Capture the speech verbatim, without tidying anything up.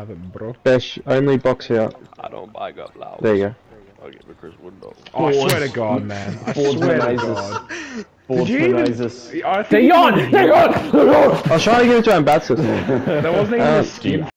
have it, bro. Fish, only box here. I don't buy up loud. There you go. I'll give it Chris Window. Oh, I swear to God, man. I swear to God. Did you even... I think They're you on! even- They're on! They're on! I was trying to give it to Ambassador. There wasn't even Um, a scheme